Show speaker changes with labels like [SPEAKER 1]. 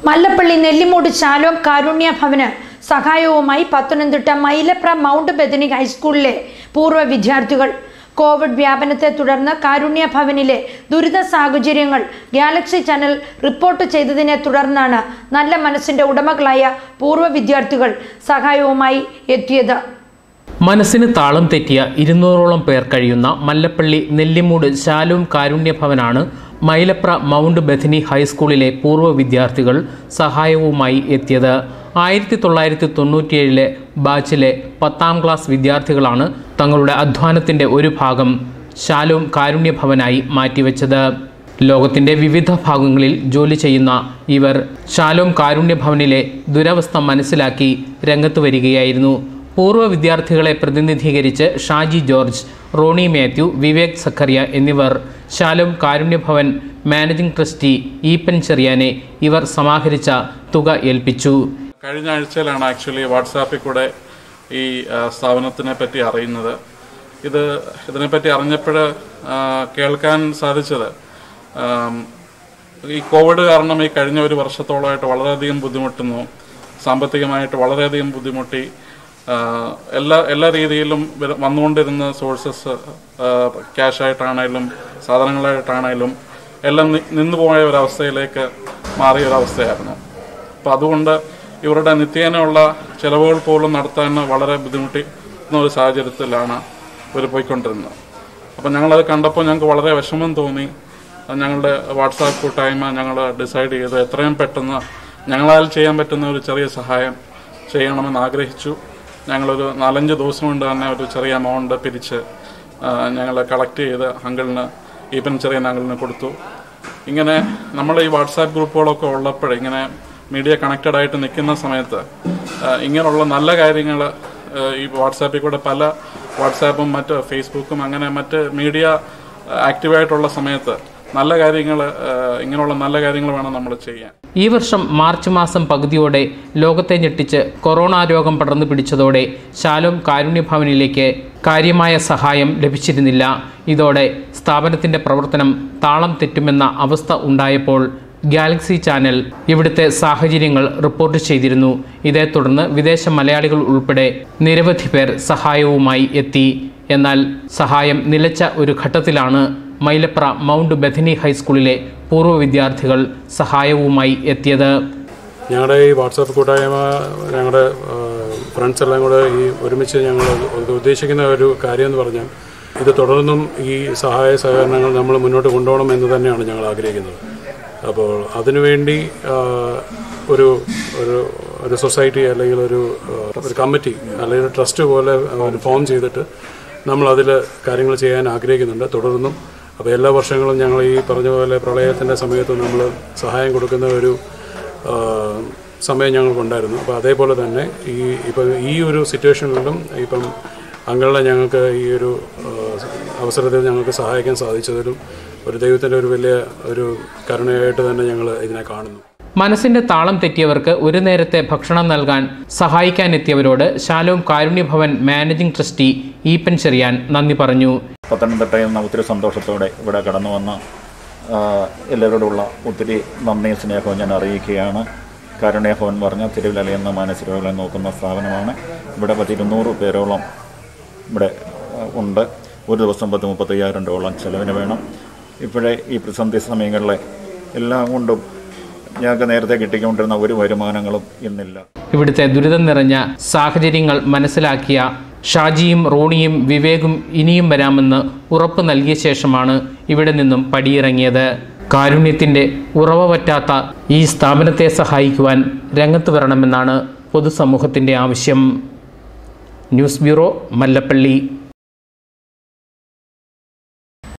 [SPEAKER 1] മല്ലപ്പള്ളി നെല്ലിമൂട് ശാലോം കാരുണ്യ ഭവന് സഹായവുമായി Pathanamthitta Mylapra Mount Bethany ഹൈസ്കൂളിലെ പൂർവ്വ വിദ്യാർത്ഥികൾ. കോവിഡ് വ്യാപനത്തെ തുടർന്ന് കാരുണ്യ ഭവനിലെ ദുരിത സാഹചര്യങ്ങൾ ഗാലക്സി ചാനൽ റിപ്പോർട്ട് ചെയ്തതിനെ തുടർന്നാണ് നല്ല മനസ്സിന്റെ ഉടമകളായ പൂർവ്വ വിദ്യാർത്ഥികൾ സഹായവുമായി എത്തിയത്.
[SPEAKER 2] മനസ്സിന് താളം തെറ്റിയ 200ഓളം പേർ കഴിയുന്ന മല്ലപ്പള്ളി നെല്ലിമൂട് ശാലോം കാരുണ്യ ഭവനാണ് മൈലപ്ര മൗണ്ട് ബെഥനി ഹൈസ്കൂളിലെ പൂർവ്വ വിദ്യാർത്ഥികൾ സഹായവുമായി എത്തിയത്. 1997 ബാച്ചിലെ 10ാം ക്ലാസ് വിദ്യാർത്ഥികളാണ് തങ്ങളുടെ അധ്വാനത്തിൻ്റെ ഒരു ഭാഗം ശാലോം കാരുണ്യ ഭവനായി മാറ്റിവെച്ചത്. ലോകത്തിൻ്റെ വിവിധ ഭാഗങ്ങളിൽ ജോലി ചെയ്യുന്ന ഇവർ ശാലോം കാരുണ്യ ഭവനിലെ ദുരവസ്ഥ മനസ്സിലാക്കി രംഗത്ത് വരികയായിരുന്നു. പൂർവ്വ വിദ്യാർത്ഥികളെ പ്രതിനിധീകരിച്ച് Shaji George, Ronnie Mathew, Vivek Zacharia എന്നിവർ ശാലോം കാരുണ്യ ഭവൻ മാനേജിംഗ് ട്രസ്റ്റി ഈപ്പൻ ചെറിയാനെ ഇവർ സമാഹരിച്ച തുക ഏൽപ്പിച്ചു.
[SPEAKER 3] കഴിഞ്ഞ ആഴ്ചയിലാണ് ആക്ച്വലി വാട്സാപ്പിൽ കൂടെ ഈ സ്ഥാപനത്തിനെ പറ്റി അറിയുന്നത്. ഇതിനെപ്പറ്റി അറിഞ്ഞപ്പോൾ കേൾക്കാൻ സാധിച്ചത് ഈ കോവിഡ് കാരണം ഈ കഴിഞ്ഞ ഒരു വർഷത്തോളമായിട്ട് വളരെയധികം ബുദ്ധിമുട്ടുന്നു, സാമ്പത്തികമായിട്ട് വളരെയധികം ബുദ്ധിമുട്ടി. എല്ലാ രീതിയിലും വന്നുകൊണ്ടിരുന്ന സോഴ്സസ് ക്യാഷായിട്ടാണേലും സാധനങ്ങളായിട്ടാണേലും എല്ലാം നിന്നുപോയ ഒരവസ്ഥയിലേക്ക് മാറിയ ഒരവസ്ഥയായിരുന്നു. അപ്പോൾ അതുകൊണ്ട് ഇവരുടെ നിത്യേനയുള്ള ചിലവുകൾ പോലും നടത്താൻ വളരെ ബുദ്ധിമുട്ടുന്ന ഒരു സാഹചര്യത്തിലാണ് ഇവർ പോയിക്കൊണ്ടിരുന്നത്. അപ്പോൾ ഞങ്ങളത് കണ്ടപ്പോൾ ഞങ്ങൾക്ക് വളരെ വിഷമം തോന്നി. ഞങ്ങളുടെ വാട്സാപ്പ് കൂട്ടായ്മ ഞങ്ങൾ ഡിസൈഡ് ചെയ്തു എത്രയും പെട്ടെന്ന് ഞങ്ങളാൽ ചെയ്യാൻ പറ്റുന്ന ഒരു ചെറിയ സഹായം ചെയ്യണമെന്ന് ആഗ്രഹിച്ചു. ഞങ്ങളൊരു 4-5 ദിവസം കൊണ്ട് തന്നെ ഒരു ചെറിയ എമൗണ്ട് പിരിച്ച് ഞങ്ങൾ കളക്ട് ചെയ്ത് അങ്കിളിന്, ഈപ്പൻ ചെറിയൻ അങ്കിളിന് കൊടുത്തു. ഇങ്ങനെ നമ്മൾ ഈ വാട്സാപ്പ് ഗ്രൂപ്പുകളൊക്കെ ഉള്ളപ്പോൾ ഇങ്ങനെ മീഡിയ കണക്റ്റഡ് ആയിട്ട് നിൽക്കുന്ന സമയത്ത് ഇങ്ങനെയുള്ള നല്ല കാര്യങ്ങൾ ഈ വാട്സാപ്പിൽ കൂടെ പല വാട്സാപ്പും മറ്റ് ഫേസ്ബുക്കും അങ്ങനെ മറ്റ് മീഡിയ ആക്റ്റീവായിട്ടുള്ള സമയത്ത് നല്ല കാര്യങ്ങൾ, ഇങ്ങനെയുള്ള നല്ല കാര്യങ്ങൾ വേണം നമ്മൾ ചെയ്യാൻ.
[SPEAKER 2] ഈ വർഷം മാർച്ച് മാസം പകുതിയോടെ ലോകത്തെ ഞെട്ടിച്ച് കൊറോണ രോഗം പടർന്നു പിടിച്ചതോടെ ശാലോം കാരുണ്യ ഭവനിലേക്ക് കാര്യമായ സഹായം ലഭിച്ചിരുന്നില്ല. ഇതോടെ സ്ഥാപനത്തിൻ്റെ പ്രവർത്തനം താളം തെറ്റുമെന്ന അവസ്ഥ ഉണ്ടായപ്പോൾ ഗാലക്സി ചാനൽ ഇവിടുത്തെ സാഹചര്യങ്ങൾ റിപ്പോർട്ട് ചെയ്തിരുന്നു. ഇതേ തുടർന്ന് വിദേശ മലയാളികൾ ഉൾപ്പെടെ നിരവധി പേർ സഹായവുമായി എത്തി. എന്നാൽ സഹായം നിലച്ച ഒരു ഘട്ടത്തിലാണ് മൈലപ്ര മൗണ്ട് ബെഥനി ഹൈസ്കൂളിലെ പൂർവ്വ വിദ്യാർത്ഥികൾ സഹായവുമായി എത്തിയത്.
[SPEAKER 4] ഞങ്ങളുടെ ഈ വാട്സാപ്പ് കൂട്ടായ്മ, ഞങ്ങളുടെ ഫ്രണ്ട്സ് എല്ലാം കൂടെ ഈ ഒരുമിച്ച് ഞങ്ങൾ ഉദ്ദേശിക്കുന്ന ഒരു കാര്യം എന്ന് പറഞ്ഞാൽ ഇത് തുടർന്നും ഈ സഹായ സഹകരണങ്ങൾ നമ്മൾ മുന്നോട്ട് കൊണ്ടുപോകണം എന്ന് തന്നെയാണ് ഞങ്ങൾ ആഗ്രഹിക്കുന്നത്. അപ്പോൾ അതിനുവേണ്ടി ഒരു ഒരു സൊസൈറ്റി അല്ലെങ്കിൽ ഒരു കമ്മിറ്റി അല്ലെങ്കിൽ ഒരു ട്രസ്റ്റ് പോലെ ഫോം ചെയ്തിട്ട് നമ്മളതിൽ കാര്യങ്ങൾ ചെയ്യാൻ ആഗ്രഹിക്കുന്നുണ്ട് തുടർന്നും. അപ്പോൾ എല്ലാ വർഷങ്ങളും ഞങ്ങൾ ഈ പറഞ്ഞ പോലെ പ്രളയത്തിൻ്റെ സമയത്ത് നമ്മൾ സഹായം കൊടുക്കുന്ന ഒരു സമയം ഞങ്ങൾക്കുണ്ടായിരുന്നു. അപ്പോൾ അതേപോലെ തന്നെ ഈ ഒരു സിറ്റുവേഷനിലും ഇപ്പം അങ്ങളെ ഞങ്ങൾക്ക് ഈ ഒരു അവസരത്തിൽ ഞങ്ങൾക്ക് സഹായിക്കാൻ സാധിച്ചതിലും ഒരു ദൈവത്തിൻ്റെ ഒരു വലിയ ഒരു കരുണയായിട്ട് തന്നെ ഞങ്ങൾ ഇതിനെ കാണുന്നു.
[SPEAKER 2] മനസ്സിന്റെ താളം തെറ്റിയവർക്ക് ഒരു നേരത്തെ ഭക്ഷണം നൽകാൻ സഹായിക്കാനെത്തിയവരോട് ശാലോം കാരുണ്യ ഭവൻ മാനേജിംഗ് ട്രസ്റ്റി ഈപ്പൻ ചെറിയാൻ നന്ദി പറഞ്ഞു.
[SPEAKER 5] പത്തനംതിട്ടയിൽ നിന്ന് ഒത്തിരി സന്തോഷത്തോടെ ഇവിടെ കടന്നു വന്ന എല്ലാവരോടുള്ള ഒത്തിരി നന്ദി സ്നേഹവും ഞാൻ അറിയിക്കുകയാണ്. കാരുണ്യ ഭവൻ പറഞ്ഞ തിരുവിലലയുന്ന മാനസികരോഗങ്ങളെ നോക്കുന്ന സ്ഥാപനമാണ്. ഇവിടെ 200 പേരോളം ഇവിടെ ഉണ്ട്. ഒരു ദിവസം 30-35,000 രൂപയോളം ചെലവിന് വേണം. ഇപ്പോഴേ ഈ പ്രതിസന്ധി സമയങ്ങളിലെ എല്ലാം കൊണ്ടും ഞങ്ങൾക്ക് നേരത്തെ കിട്ടിക്കൊണ്ടിരുന്ന ഒരു വരുമാനങ്ങളും ഇന്നില്ല.
[SPEAKER 2] ഇവിടുത്തെ ദുരിതം നിറഞ്ഞ സാഹചര്യങ്ങൾ മനസ്സിലാക്കിയ ഷാജിയും റോണിയും വിവേകും ഇനിയും വരാമെന്ന് ഉറപ്പ് നൽകിയ ശേഷമാണ് ഇവിടെ നിന്നും പടിയിറങ്ങിയത്. കാരുണ്യത്തിൻ്റെ ഉറവ പറ്റാത്ത ഈ സ്ഥാപനത്തെ സഹായിക്കുവാൻ രംഗത്ത് വരണമെന്നാണ് പൊതുസമൂഹത്തിൻ്റെ ആവശ്യം. News bureau, Mallappally.